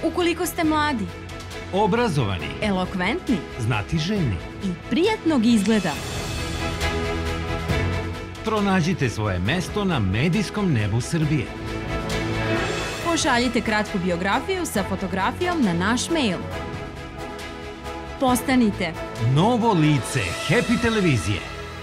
Ukoliko ste mladi, obrazovani, elokventni znatiželjni, i prijatnog izgleda, pronađite svoje mesto na medijskom nebu Srbije. Pošaljite kratku biografiju sa fotografijom na naš mail. Postanite Novo lice Happy televizije.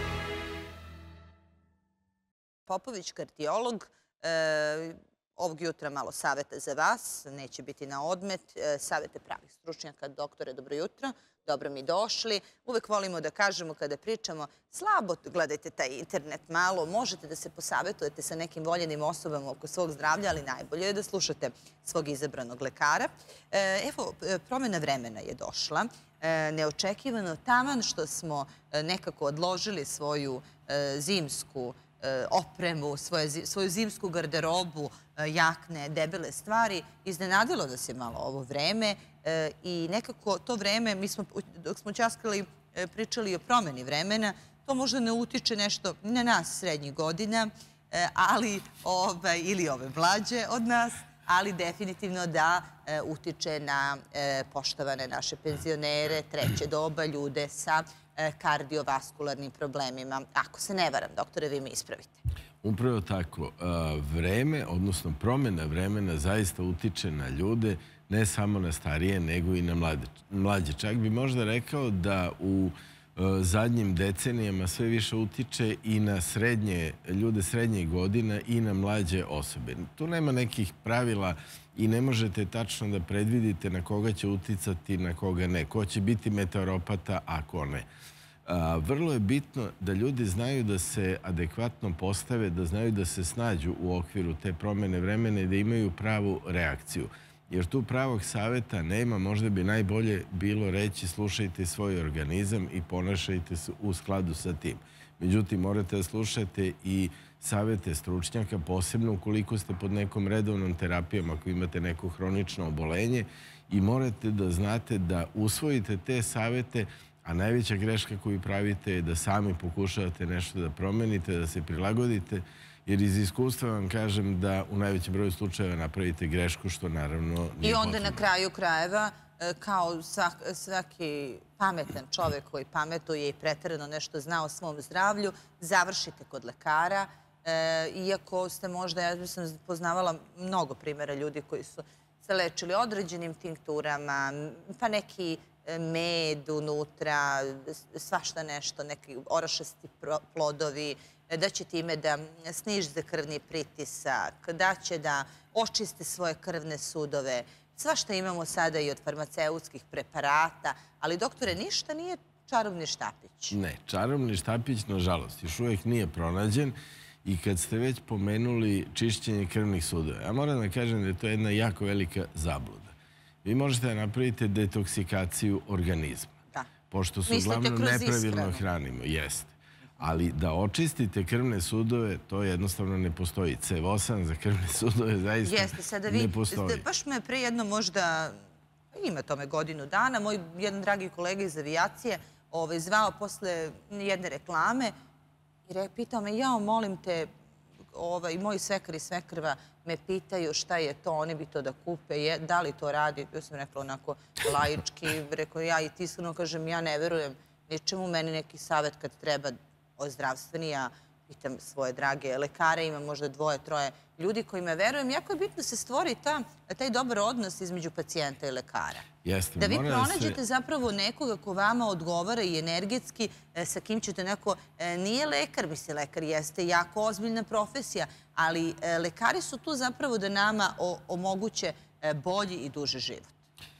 Popović, kardiolog. Ovog jutra malo saveta za vas, neće biti na odmet. Savete pravih stručnjaka. Doktore, dobro jutro, dobro mi došli. Uvek volimo da kažemo kada pričamo, slabo gledajte taj internet malo, možete da se posavetujete sa nekim voljenim osobama oko svog zdravlja, ali najbolje je da slušate svog izabranog lekara. Evo, promjena vremena je došla. Neočekivano, taman što smo nekako odložili svoju zimsku opremu, svoju zimsku garderobu, jakne, debele stvari. Iznenadilo nas je malo ovo vreme i nekako to vreme, dok smo ćaskali, pričali o promjeni vremena, to možda ne utiče nešto na nas srednjih godina, ili ove mlađe od nas, ali definitivno da utiče na poštovane naše penzionere, treće doba, ljude sa kardiovaskularnim problemima. Ako se ne varam, doktore, vi me ispravite. Upravo tako. Vreme, odnosno promjena vremena zaista utiče na ljude, ne samo na starije, nego i na mlađe. Čak bi možda rekao da u zadnjim decenijama sve više utiče i na ljude srednjih godina i na mlađe osobe. Tu nema nekih pravila i ne možete tačno da predvidite na koga će uticati, na koga ne. Ko će biti meteoropata, a ko ne. Vrlo je bitno da ljudi znaju da se adekvatno postave, da znaju da se snađu u okviru te promjene vremena i da imaju pravu reakciju. Jer tu pravog savjeta nema, možda bi najbolje bilo reći slušajte svoj organizam i ponašajte se u skladu sa tim. Međutim, morate da slušate i savjete stručnjaka, posebno ukoliko ste pod nekom redovnom terapijom, ako imate neko hronično obolenje, i morate da znate da usvojite te savjete, a najveća greška koju pravite je da sami pokušavate nešto da promenite, da se prilagodite, jer iz iskustva vam kažem da u najvećem broju slučajeva napravite grešku, što naravno nije potrebno. I onda na kraju krajeva, kao svaki pametan čovjek koji pametuje i pretjerano nešto zna o svom zdravlju, završite kod lekara, iako ste možda, ja sam poznavala mnogo primjera ljudi koji su se lečili određenim tinkturama, pa neki med unutra, svašta nešto, neki orašasti plodovi, da će time da snižite krvni pritisak, da će da očiste svoje krvne sudove. Svašta imamo sada i od farmaceutskih preparata, ali doktore, ništa nije čarobni štapić. Ne, čarobni štapić, nažalost, još uvijek nije pronađen. I kad ste već pomenuli čišćenje krvnih sudova, ja moram da kažem da je to jedna jako velika zabluda. Vi možete da napravite detoksikaciju organizma. Da. Pošto se uglavnom nepravilno hranimo. Jeste. Ali da očistite krvne sudove, to jednostavno ne postoji. C8 za krvne sudove zaista ne postoji. Baš me pre jedno možda, ima tome godinu dana, moj jedan dragi kolega iz avijacije zvao posle jedne reklame i pitao me, jao, molim te, moji svekar i svekrva me pitaju šta je to, oni bi to da kupe, da li to radi. Ja sam rekla onako laički, rekao ja i tiskreno kažem, ja ne verujem ničemu, meni neki savjet kad treba o zdravstveni, ja pitam svoje drage lekare, imam možda 2-3 ljudi kojima verujem. Jako je bitno da se stvori taj dobar odnos između pacijenta i lekara. Da vi pronađete zapravo nekoga ko vama odgovara i energetski, sa kim ćete neko, nije lekar, mislim, lekar jeste jako ozbiljna profesija, ali lekari su tu zapravo da nama omoguće bolji i duži život.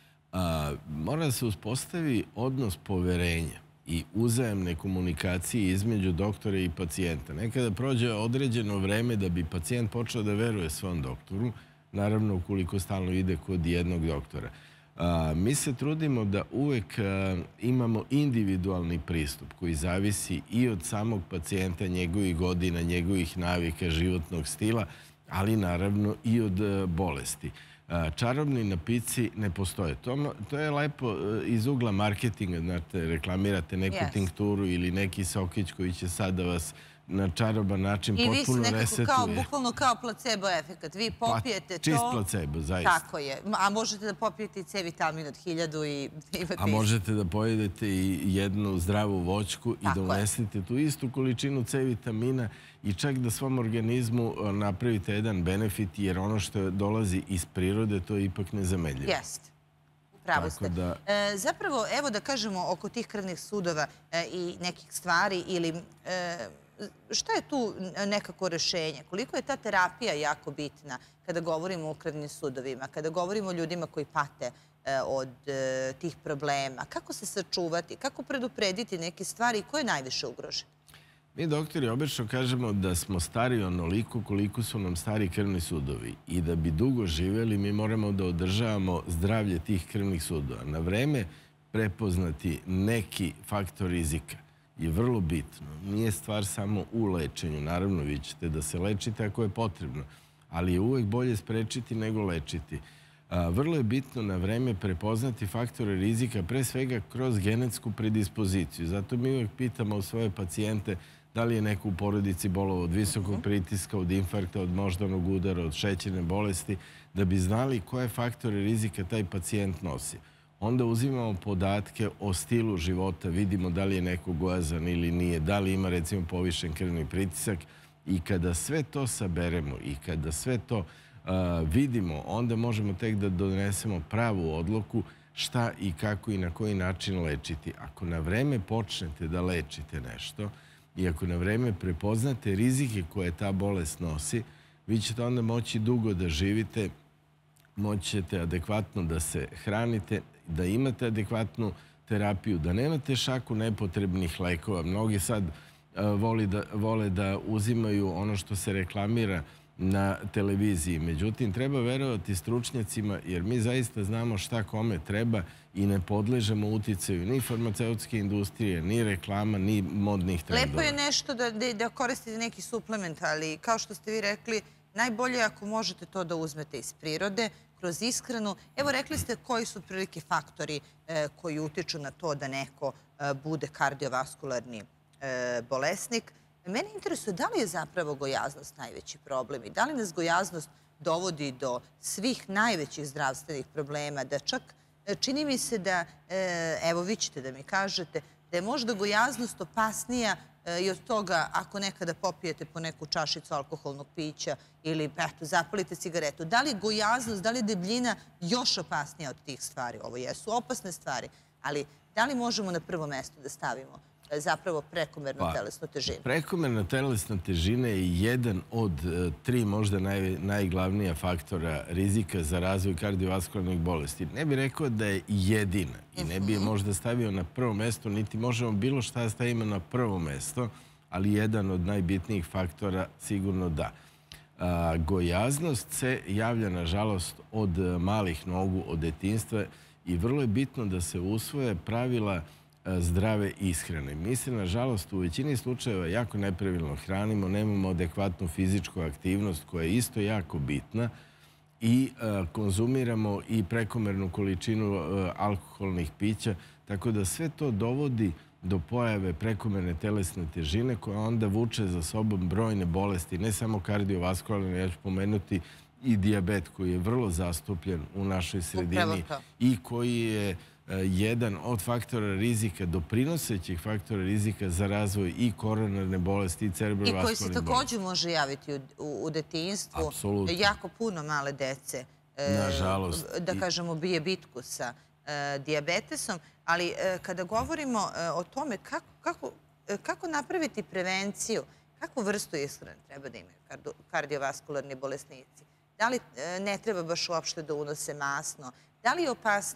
Mora da se uspostavi odnos poverenja i uzajamne komunikacije između doktora i pacijenta. Nekada prođe određeno vreme da bi pacijent počeo da veruje svom doktoru, naravno ukoliko stalno ide kod jednog doktora. Mi se trudimo da uvek imamo individualni pristup koji zavisi i od samog pacijenta, njegovih godina, njegovih navika, životnog stila, ali naravno i od bolesti. Čarobni napici ne postoje. To je lepo iz ugla marketinga, znate, reklamirate neku tinkturu ili neki sokić koji će sad da vas na čaroban način potpuno resetuje. I vi se nekako bukvalno kao placebo efekat. Vi popijete to... Čist placebo, zaista. Tako je. A možete da popijete i C vitamin od 1000 i imate... A možete da pojedete i jednu zdravu voćku i da unesete tu istu količinu C vitamina i čak da svom organizmu napravite jedan benefit, jer ono što dolazi iz prirode, to je ipak nezameljivo. Jeste. Pravo ste. Zapravo, evo da kažemo oko tih krvnih sudova i nekih stvari ili šta je tu nekako rešenje? Koliko je ta terapija jako bitna kada govorimo o krvnim sudovima, kada govorimo o ljudima koji pate od tih problema? Kako se sačuvati? Kako preduprediti neke stvari? Ko je najviše ugrožen? Mi, doktori, obično kažemo da smo stari onoliko koliko su nam stari krvni sudovi i da bi dugo živjeli mi moramo da održavamo zdravlje tih krvnih sudova. Na vreme prepoznati neki faktor rizika je vrlo bitno. Nije stvar samo u lečenju. Naravno, vi ćete da se lečite ako je potrebno, ali je uvek bolje sprečiti nego lečiti. Vrlo je bitno na vreme prepoznati faktore rizika, pre svega kroz genetsku predispoziciju. Zato mi uvek pitamo svoje pacijente da li je neko u porodici bolovao od visokog pritiska, od infarkta, od moždanog udara, od šećerne bolesti, da bi znali koje faktore rizika taj pacijent nosi. Onda uzimamo podatke o stilu života, vidimo da li je neko gojazan ili nije, da li ima recimo povišen krvni pritisak i kada sve to saberemo i kada sve to vidimo, onda možemo tek da donesemo pravu odluku šta i kako i na koji način lečiti. Ako na vreme počnete da lečite nešto i ako na vreme prepoznate rizike koje ta bolest nosi, vi ćete onda moći dugo da živite, moći ćete adekvatno da se hranite, da imate adekvatnu terapiju, da nemate šaku nepotrebnih lekova. Mnogi sad vole da uzimaju ono što se reklamira na televiziji. Međutim, treba verovati stručnjacima jer mi zaista znamo šta kome treba i ne podležemo uticaju ni farmaceutske industrije, ni reklama, ni modnih trendova. Lepo je nešto da koristite neki suplement, ali kao što ste vi rekli, najbolje je ako možete to da uzmete iz prirode, kroz ishranu. Evo, rekli ste koji su otprilike faktori koji utiču na to da neko bude kardiovaskularni bolesnik. Mene interesuje da li je zapravo gojaznost najveći problem i da li nas gojaznost dovodi do svih najvećih zdravstvenih problema, da čak čini mi se da, evo vi ćete da mi kažete, da je možda gojaznost opasnija i od toga ako nekada popijete po neku čašicu alkoholnog pića ili eto, zapalite cigaretu. Da li je gojaznost, da li je debljina još opasnija od tih stvari? Ovo jesu opasne stvari, ali da li možemo na prvo mesto da stavimo zapravo prekomernu telesnu težinu? Prekomerna telesna težina je jedan od 3 možda najglavnija faktora rizika za razvoj kardiovaskularnih bolesti. Ne bih rekao da je jedina i ne bih je možda stavio na prvo mesto, niti možemo bilo šta stavimo na prvo mesto, ali jedan od najbitnijih faktora sigurno da. Gojaznost se javlja, nažalost, od malih nogu, od detinjstva i vrlo je bitno da se usvoje pravila zdrave ishrane. Mi se, nažalost, u većini slučajeva jako nepravilno hranimo, nemamo adekvatnu fizičku aktivnost koja je isto jako bitna i konzumiramo i prekomernu količinu alkoholnih pića, tako da sve to dovodi do pojave prekomerne telesne težine koja onda vuče za sobom brojne bolesti, ne samo kardiovaskularne, ja ću pomenuti i dijabet koji je vrlo zastupljen u našoj sredini i koji je jedan od faktora rizika, doprinosećih faktora rizika za razvoj i koronarne bolesti i cerebrovaskularne bolesti. I koji se također može javiti u detinjstvu. Apsolutno. Jako puno male dece, nažalost, da kažemo, bije bitku sa dijabetesom. Ali kada govorimo o tome kako napraviti prevenciju, kakvu vrstu ishrane treba da imaju kardiovaskularni bolesnici? Da li ne treba baš uopšte da unose masno? Da li je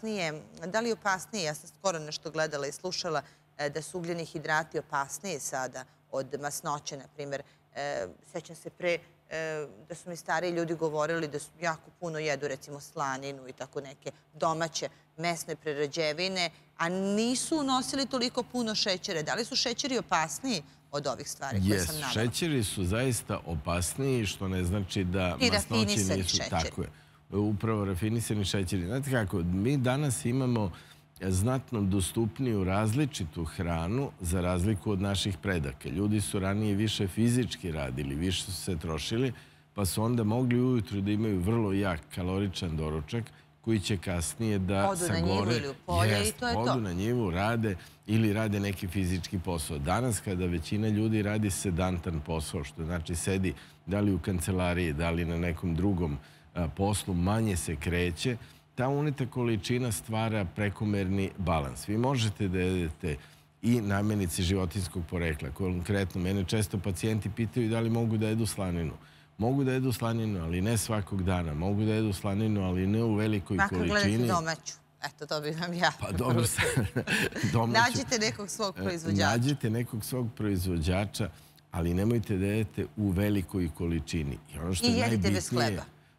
opasnije, ja sam skoro nešto gledala i slušala, da su ugljeni hidrati opasniji sada od masnoće, na primjer. Sjećam se pre da su mi stariji ljudi govorili da su jako puno jedu, recimo slaninu i tako neke domaće mesne prerađevine, a nisu unosili toliko puno šećere. Da li su šećeri opasniji od ovih stvari koje sam navela? Šećeri su zaista opasniji, što ne znači da masnoće nisu. Tako je. Upravo rafinisani šećeri. Znate kako, mi danas imamo znatno dostupniju različitu hranu za razliku od naših predaka. Ljudi su ranije više fizički radili, više su se trošili, pa su onda mogli ujutru da imaju vrlo jak kaloričan doručak koji će kasnije da odu sagore. na njivu ili u polje i to je to. Odu na njivu, rade ili rade neki fizički posao. Danas kada većina ljudi radi sedantan posao, što znači sedi da li u kancelariji, da li na nekom drugom poslu, manje se kreće, ta unita količina stvara prekomerni balans. Vi možete da jedete i namirnice životinjskog porekla. Konkretno, mene često pacijenti pitaju da li mogu da jedu slaninu. Mogu da jedu slaninu, ali ne svakog dana. Mogu da jedu slaninu, ali ne u velikoj količini. Makar gledate domaću. Eto, to bi vam ja. Pa dobro, domaću. Nađite nekog svog proizvođača. Nađite nekog svog proizvođača, ali nemojte da jedete u velikoj količini. I jedite bez hleba.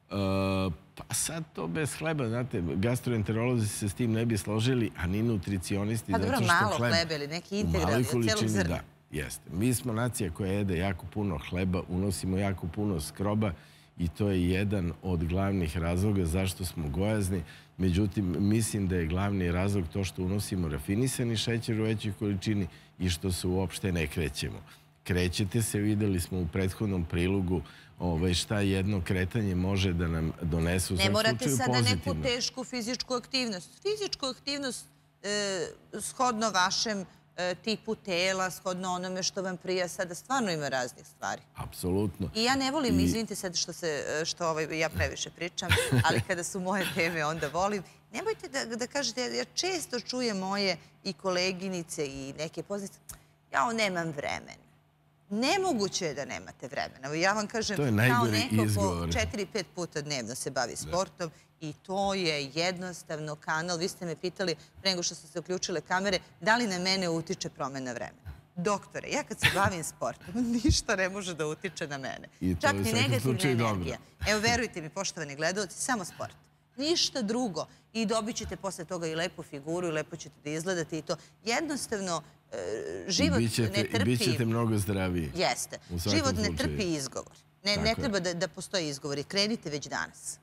Pa sad to bez hleba, znate, gastroenterolozi se s tim ne bi složili, a ni nutricionisti. Pa dobro, malo hleba ili neki integralni od celog zrna. Da, jeste. Mi smo nacija koja jede jako puno hleba, unosimo jako puno skroba i to je jedan od glavnih razloga zašto smo gojazni. Međutim, mislim da je glavni razlog to što unosimo rafinisani šećer u većoj količini i što se uopšte ne krećemo. Krećete se, videli smo u prethodnom prilogu šta jedno kretanje može da nam donese u svakom slučaju pozitivno. Ne morate sada neku tešku fizičku aktivnost. Fizičku aktivnost shodno vašem tipu tela, shodno onome što vam prija, sada stvarno ima raznih stvari. Apsolutno. I ja ne volim, izvinite sad što ja previše pričam, ali kada su moje teme onda volim. Nemojte da kažete, ja često čujem moje i koleginice i neke poznanice, ja nemam vremena. Nemoguće je da nemate vremena. Ja vam kažem, kao neko ko 4-5 puta dnevno se bavi sportom i to je jednostavno kanal. Vi ste me pitali, pre nego što su se uključile kamere, da li na mene utiče promena vremena. Doktore, ja kad se bavim sportom, ništa ne može da utiče na mene. Čak ni negativna energija. Evo, verujte mi, poštovani gledalci, samo sport. Ništa drugo. I dobit ćete posle toga i lepu figuru i lepo ćete da izgledate i to. Jednostavno, život ne trpi... I bit ćete mnogo zdraviji. Jeste. Život ne trpi izgovor. Ne treba da postoji izgovor. I krenite već danas.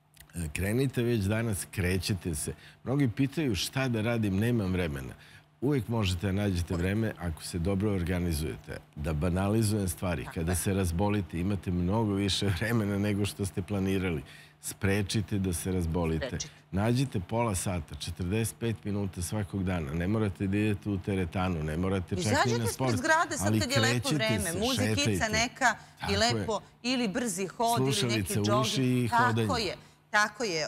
Krenite već danas, krećete se. Mnogi pitaju šta da radim, nemam vremena. Uvijek možete da nađete vreme ako se dobro organizujete. Da banalizujem stvari. Kada se razbolite, imate mnogo više vremena nego što ste planirali. Sprečite da se razbolite. Nađite pola sata, 45 minuta svakog dana. Ne morate da idete u teretanu, ne morate čak i na sport. Izađete spred zgrade sad kad je lepo vreme. Muzikica neka i lepo, ili brzi hod, ili neki slušalice, džoging. uši i hodanje. Tako je. Tako je.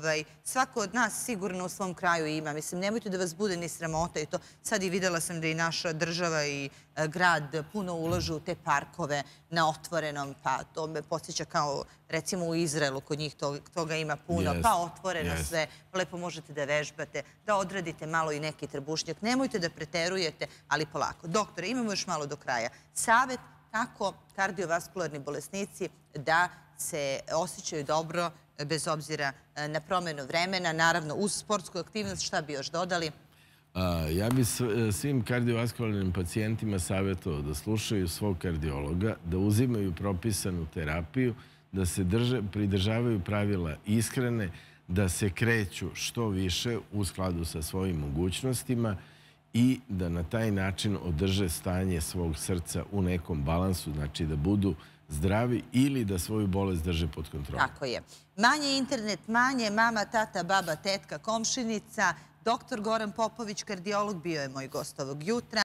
Svako od nas sigurno u svom kraju ima. Mislim, nemojte da vas bude ni sramota i to. Sad i videla sam da i naša država i grad puno ulažu u te parkove na otvorenom, pa to me podsjeća kao recimo u Izraelu, kod njih toga ima puno, pa otvoreno sve, lepo možete da vežbate, da odradite malo i neki trbušnjak. Nemojte da preterujete, ali polako. Doktore, imamo još malo do kraja. Savet kako kardiovaskularni bolesnici da se osjećaju dobro bez obzira na promjenu vremena, naravno uz sportsku aktivnost, šta bi još dodali? Ja bi svim kardiovaskularnim pacijentima savjetovao da slušaju svog kardiologa, da uzimaju propisanu terapiju, da se pridržavaju pravila ishrane, da se kreću što više u skladu sa svojim mogućnostima i da na taj način održe stanje svog srca u nekom balansu, znači da budu zdravi ili da svoju bolest drže pod kontrolom. Tako je. Manje internet, manje mama, tata, baba, tetka, komšinica. Doktor Goran Popović, kardiolog, bio je moj gost ovog jutra.